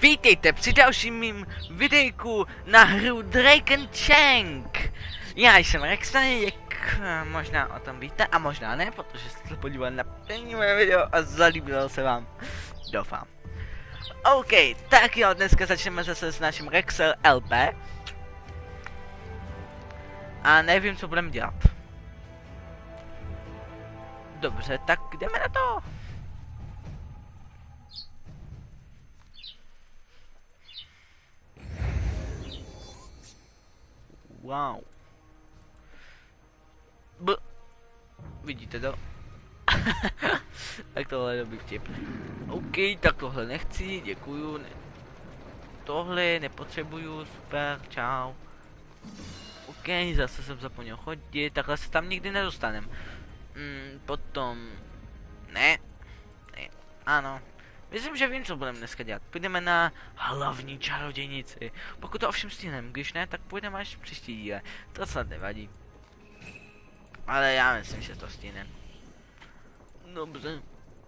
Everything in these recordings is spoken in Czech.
Vítejte při dalším mým videjku na hru Dragon Tank. Já jsem Rexan, jak možná o tom víte, a možná ne, protože jste se podívali na první moje video a zalíbilo se vám. Doufám. OK, tak jo, dneska začneme zase s naším Rexel LP. A nevím, co budeme dělat. Dobře, tak jdeme na to. Wow. Vidíte to? Tak tohle je dobrý vtip. OK, tak tohle nechci, děkuju. Tohle nepotřebuju, super, čau. OK, zase jsem zapomněl chodit, takhle se tam nikdy nedostanem. Potom... Ne. Ano. Myslím, že vím, co budeme dneska dělat. Půjdeme na hlavní čarodějnici. Pokud to ovšem stihneme, když ne, tak půjdeme až příští díle. To snad nevadí. Ale já myslím, že to stihneme. Dobře.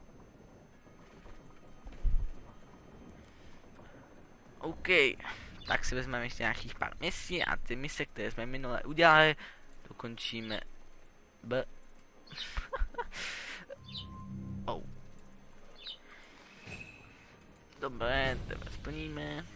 OK. Tak si vezmeme ještě nějakých pár misí a ty mise, které jsme minule udělali, dokončíme. Oh. Dobré, tebe splníme.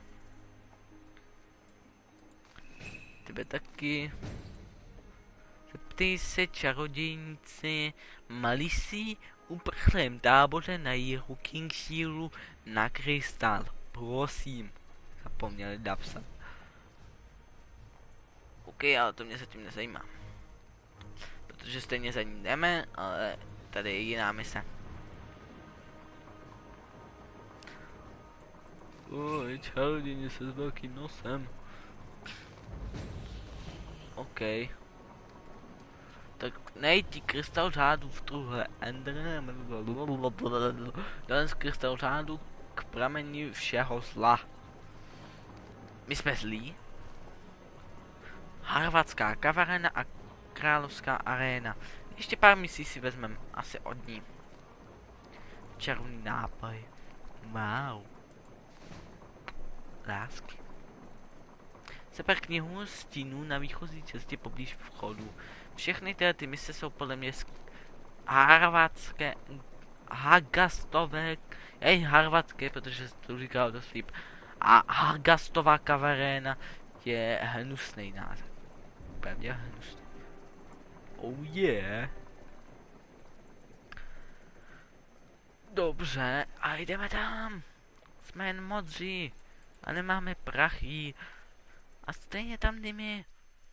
Tebe taky. Zeptej se čarodějnici Malisy uprchlém táboře na jihu Kingshielu na krystal. Prosím. Zapomněli napsat. OK, ale to mě zatím nezajímá. Protože stejně za ní jdeme, ale tady je jiná mise. Oj, čarodějnice s velkým nosem. OK. Tak najdi krystal řádu v truhle Ender. Dalen z krystal řádu k prameni všeho zla. My jsme zlí. Harvatská kavarena a královská aréna. Ještě pár misí si vezmeme, asi od ní. Čarovný nápoj. Wow. Lásky. Seber knihu stínů na výchozí cestě poblíž vchodu. Všechny tyhle ty mise jsou podle mě harvatské, hagastové, harvatské, protože to říkal dost líp. A hagastová kavaréna je hnusný název. Pevně hnusný. Oh yeah. Dobře, a jdeme tam. Jsme jen modří. A nemáme prachy. A stejně tam jdeme.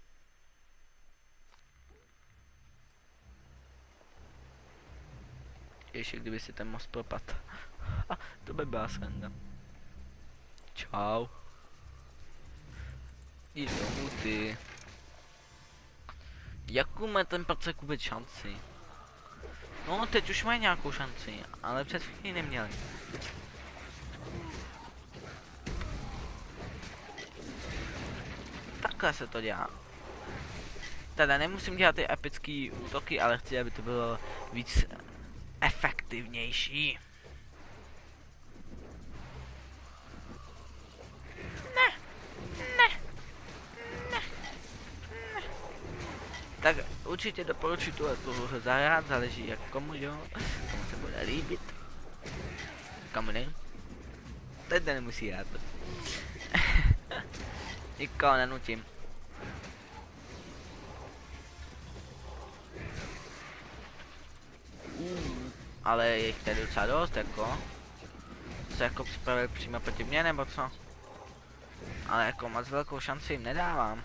Ještě kdyby si ten most propad. To by byla sranda. Čau. Jdi domů ty. Jakou má ten prcek vůbec šanci? No teď už mají nějakou šanci, ale před chvílí neměli. Takhle se to dělá. Teda nemusím dělat ty epický útoky, ale chci, aby to bylo víc efektivnější. Ne. Tak určitě doporučuji tu hru zahrát, záleží jak komu, jo. Komu se bude líbit. Komu ne? Teď nemusí hrát. Nikoho nenutím. Ale je jich tady docela dost, jako. Se jako připravili přímo proti mně, nebo co? Ale jako moc velkou šanci jim nedávám.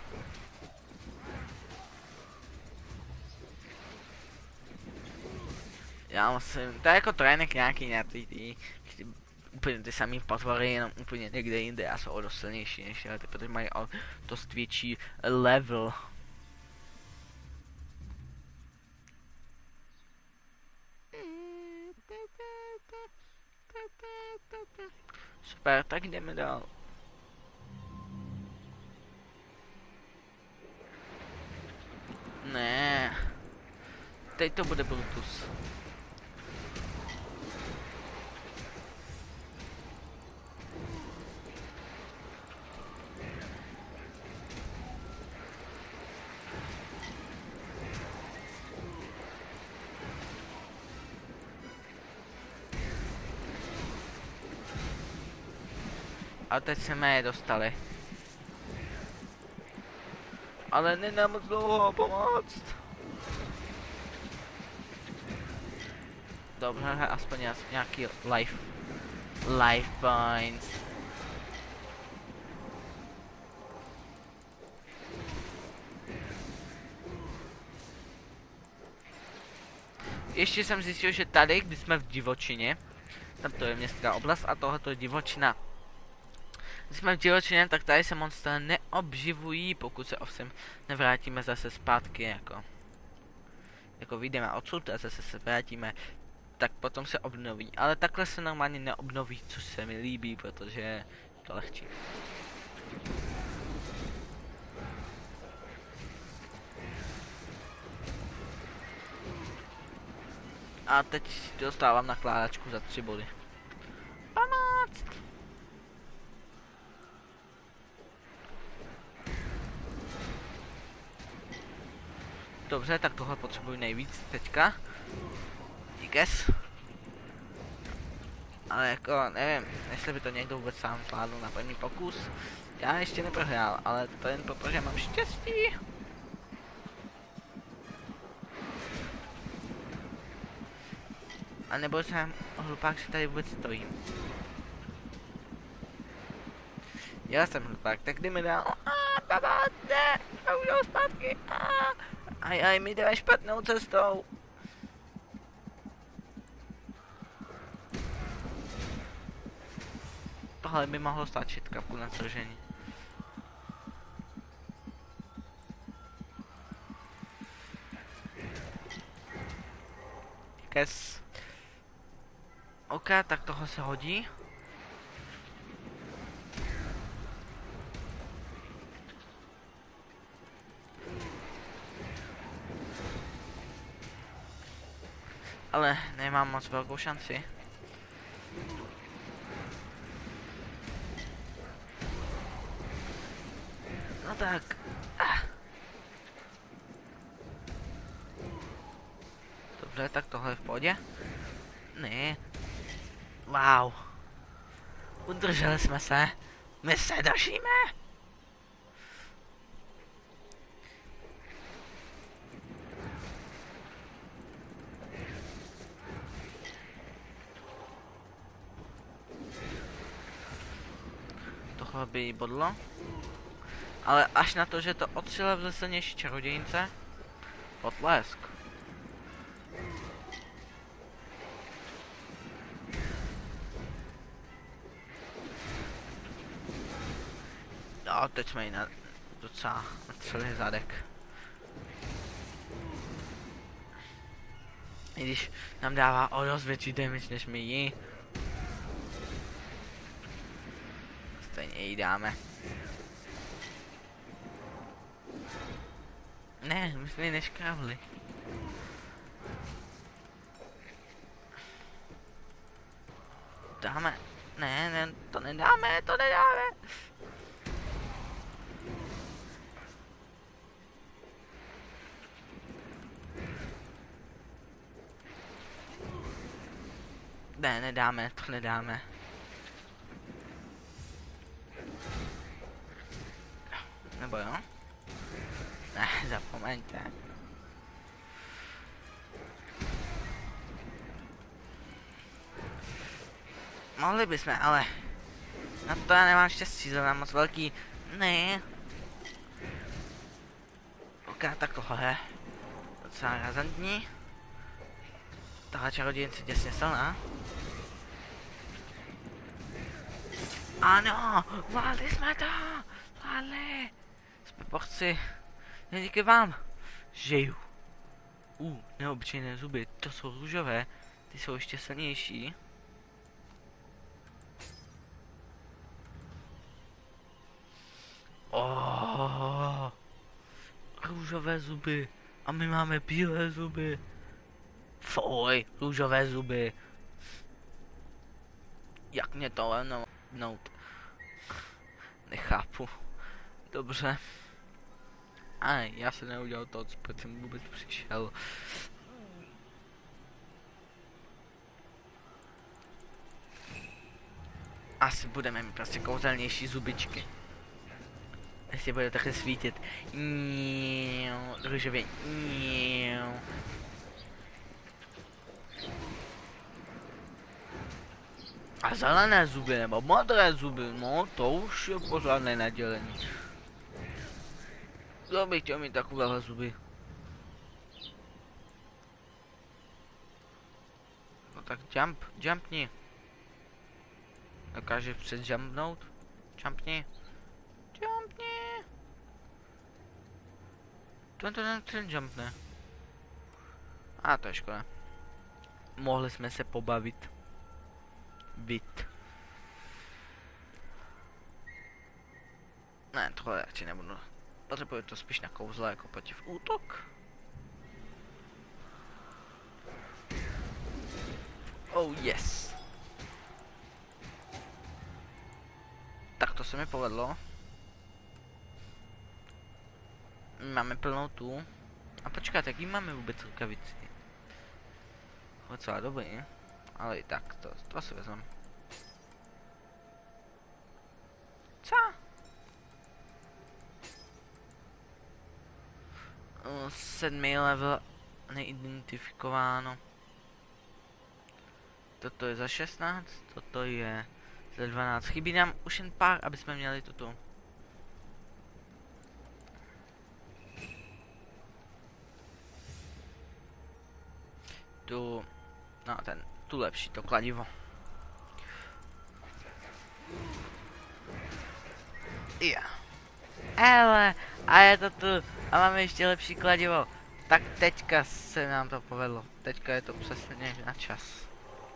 Já musím, to je jako trénink nějaký úplně ty samý potvory, jenom úplně někde jinde a jsou o dost silnější než ty, protože mají o dost větší level. Super, tak jdeme dál. Ne. Teď to bude Brutus. A teď jsme je dostali. Ale nemám moc dlouho pomoct. Dobře, aspoň nějaký life points. Ještě jsem zjistil, že tady, když jsme v divočině, tam to je městská oblast a tohle je divočina. Když jsme v divočině, tak tady se monstra neobživují, pokud se ovšem nevrátíme zase zpátky, jako vyjdeme odsud a zase se vrátíme, tak potom se obnoví. Ale takhle se normálně neobnoví, což se mi líbí, protože je to lehčí. A teď dostávám nakládačku za 3 body. Pomoc! Dobře, tak tohle potřebuji nejvíc teďka. Díkes. Ale jako, nevím, jestli by to někdo vůbec sám zvládl na první pokus. Já ještě neprohrál, ale to jen proto, že mám štěstí. A nebo jsem hlupák, že tady vůbec stojím. Já jsem hlupák, tak kdy mi dal. Pomožte! A už jdou zpátky. Aj, my jdeme špatnou cestou. Tohle by mohlo stačit, kapku na sržení. Kes. OK, tak tohle se hodí. Ale nemám moc velkou šanci. No tak. Dobře, tak tohle je v pohodě. Ne. Wow. Udrželi jsme se. My se držíme. Tohle by jí bodlo. Ale až na to, že to odstřelil vzesilnější čarodějnice. Potlesk. No, teď jsme jí docela na celý zadek. I když nám dává o dost větší damage než my jí. Stejně jí dáme. Ne, my jsme ji neškrávli. Dáme. Ne, to nedáme, to nedáme. Ne, nedáme, to nedáme. Nebo jo? Ne, zapomeňte. Mohli bychom, ale na to já nemám štěstí, to mám moc velký. Ne. Ok, tak tohle je docela razantní. Tahle čarodějnice děsně silná. Ano, zvládli jsme to! Zvládli! Jsme porci. Jen díky vám. Žiju. Neobyčejné zuby, to jsou růžové. Ty jsou ještě silnější. Růžové zuby. A my máme bílé zuby. Fuj, růžové zuby. Jak mě to lehnout? Nechápu. Dobře. Já jsem neudělal to, proč jsem vůbec přišel. Asi budeme mít prostě kouzelnější zubičky. Jestli bude takhle svítit. Růžově. A zelené zuby nebo modré zuby, no to už je pořádné nadělení. Kdo by chtěl mít takovéhle zuby? No tak jumpni. Dokážeš předjumpnout? Jumpni. Ten jumpne. A to je škoda. Mohli jsme se pobavit. Ne, tohle radši nebudu. Potřebuji to spíš na kouzle jako protiv útok. Oh yes. Tak to se mi povedlo. Máme plnou tu. A počkat, jaký máme vůbec rukavici? Docela dobrý, ale i tak, to si vezmem. Co? 7. level neidentifikováno. Toto je za 16, toto je za 12. Chybí nám už jen pár, aby jsme měli toto. Tu lepší, to kladivo. Hele, a je to tu. A máme ještě lepší kladivo. Tak teďka se nám to povedlo. Teďka je to přesně na čas.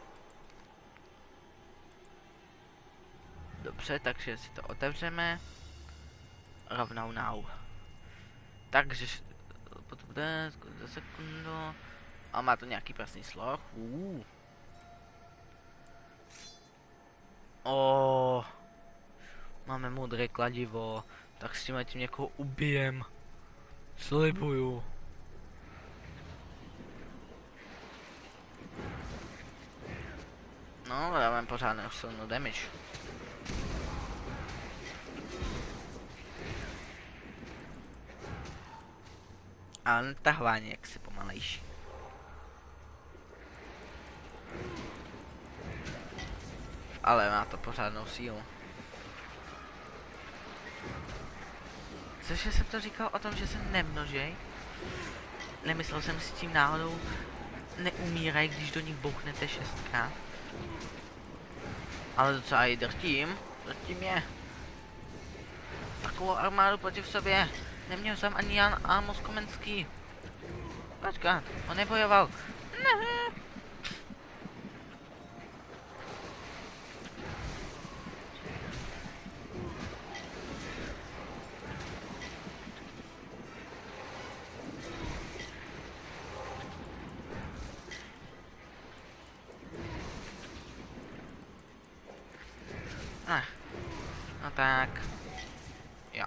Dobře, takže si to otevřeme. Rovnou now. Takže potom bude za sekundu. A má to nějaký prasný sloh. Máme modré kladivo. Tak s tím někoho ubijem. Slibuju. No, já mám pořádnou silnou damage. Ale natahování jak se pomalejší. Ale má to pořádnou sílu. Cože jsem to říkal o tom, že se nemnožej? Nemyslel jsem si tím náhodou neumíraj, když do nich bouchnete 6krát. Ale docela i drtím je. Takovou armádu proti sobě. Neměl jsem ani Jan Amos Komenský. Počkat, on nebojoval. Ne. No tak. Jo.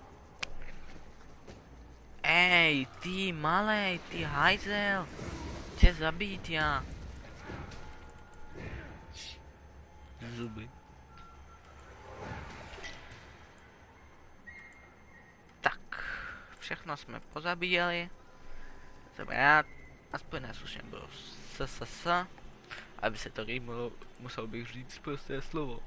Ej, ty malej, ty hajzel. Chce zabít já. Zuby. Tak. Všechno jsme pozabíjeli. Jsem rád. Aspoň neslušně bylo SSS. Aby se to rýmalo, musel bych říct prosté slovo.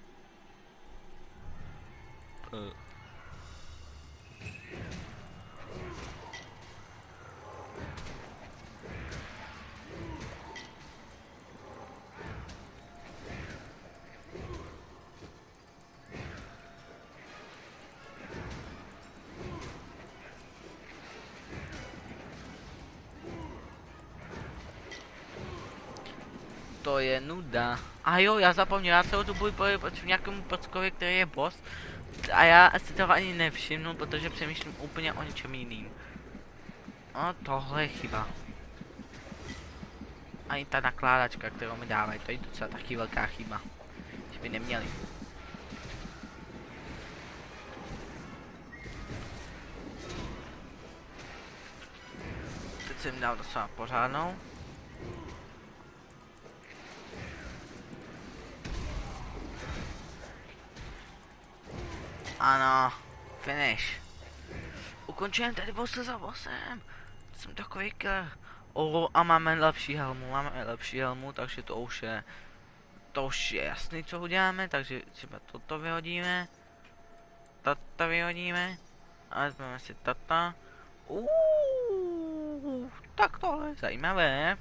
To je nuda. A jo, já zapomněl, já celou dobu bojuji proti nějakému pockovi, který je boss. A já si toho ani nevšimnu, protože přemýšlím úplně o něčem jiným. No tohle je chyba. Ani ta nakládačka, kterou mi dávají, to je docela taky velká chyba. Že by neměli. Teď jsem dal docela pořádnou. Ano, finish. Ukončujeme tady bosse za bossem. Jsem takový killer. A máme lepší helmu, takže to už je jasný, co uděláme, takže třeba toto vyhodíme. Tata vyhodíme. A vezmeme si tata. Tak tohle je zajímavé.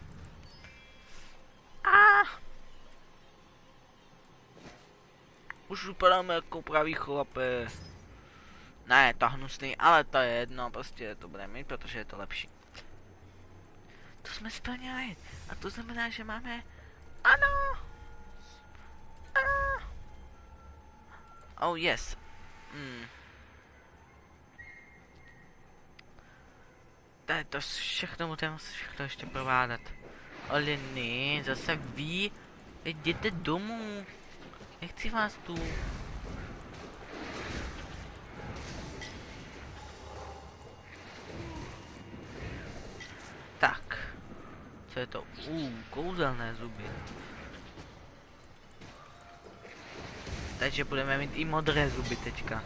Už vypadáme jako pravý chlape. Ne, je to hnusný, ale to je jedno, prostě to bude mít, protože je to lepší. To jsme splnili. A to znamená, že máme... Ano! Oh yes. Tady to všechno budeme všechno ještě provádat. Ale ne, zase vy jděte domů. Nechci vás tu. Tak. Co je to? Kouzelné zuby. Takže budeme mít i modré zuby teďka.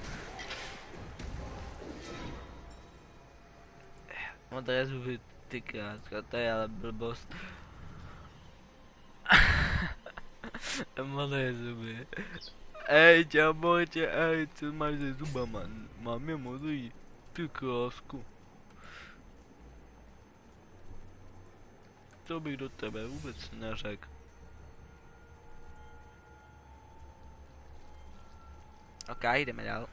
Modré zuby, ty kráska, to je ale blbost. Modré zuby. Ej, čau borče, ej, co máš se zubama? Mám je modrý, ty krásku. To bych do tebe vůbec neřekl. Ok, jdeme dál.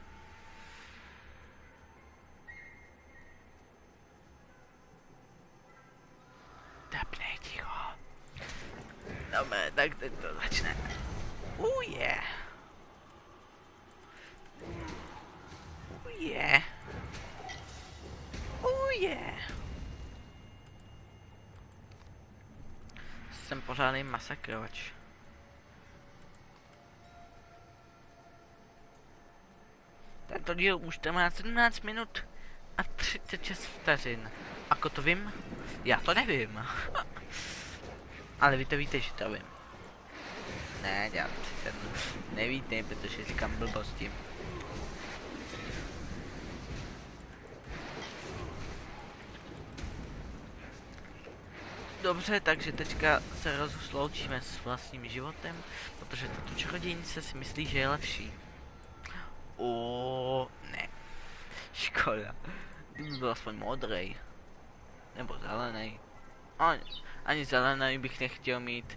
Tapnej ticho. Dobré, tak teď to začne. Yeah. Yeah. Yeah. Jsem pořádný masakrovač. Tento díl už to má 17 minut a 36 vteřin. Ako to vím? Já to nevím. Ale vy to víte, že to vím. Ne, já přece nevíte, protože říkám blbosti. Dobře, takže teďka se rozloučíme s vlastním životem, protože tato čarodějnice si myslí, že je lepší. Ne. Škoda. Kdyby byl aspoň modrej. Nebo zelený. Ani zelený bych nechtěl mít.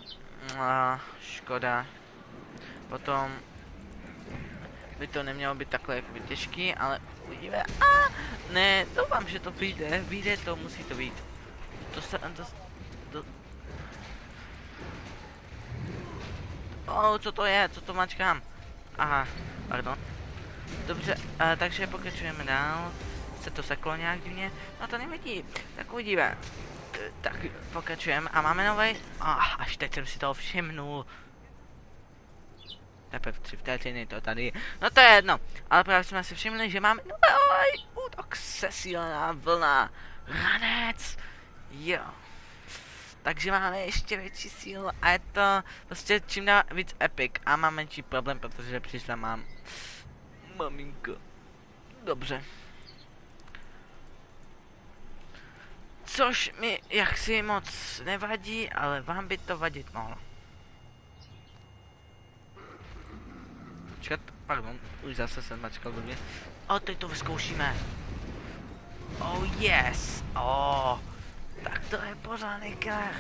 Škoda. Potom by to nemělo být takhle jakoby těžký, ale uvidíme. Ne, doufám, že to vyjde. Vyjde to, musí to být. Co to je? Co to mačkám? Aha, pardon. Dobře, takže pokračujeme dál. Se to seklo nějak divně? No to nevadí, tak uvidíme. Tak pokračujeme a máme nový. Až teď jsem si toho všimnul. Teprve 3 vteřiny to tady. No to je jedno, ale právě jsme si všimli, že máme nový útok, sesílená vlna. Ranec. Jo. Takže máme ještě větší sílu a je to prostě čím dál víc epic a mám menší problém, protože přišla mám maminko. Dobře. Což mi jaksi moc nevadí, ale vám by to vadit mohlo. Čekat, pardon, už zase jsem mačkal blbě. Teď to vyzkoušíme. Oh yes, tak to je pořádný killer.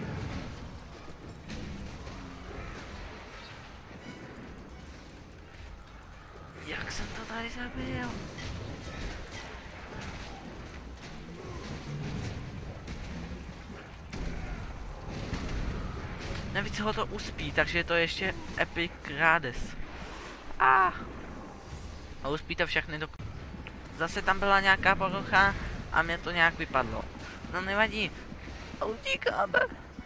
Jak jsem to tady zabil? Navíc ho to uspí, takže to je ještě epic rádes. A uspí to všechny do... Zase tam byla nějaká porucha a mě to nějak vypadlo. No nevadí. Utíkáme.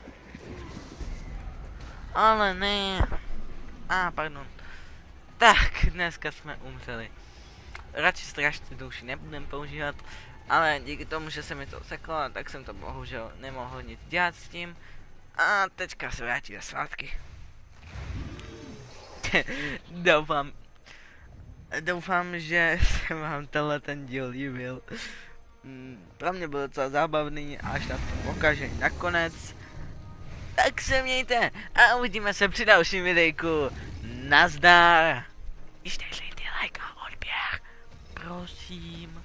Ale ne. Pardon. Tak, dneska jsme umřeli. Radši strážci duši nebudem používat, ale díky tomu, že se mi to seklo, tak jsem to bohužel nemohl nic dělat s tím. A teďka se vrátíme zpátky. Doufám, Doufám, že se vám tenhle ten díl líbil. Pro mě byl docela zábavný, až na to pokažení nakonec. Tak se mějte a uvidíme se při dalším videjku. Nazdar! Ještě dejte like a odběr, prosím.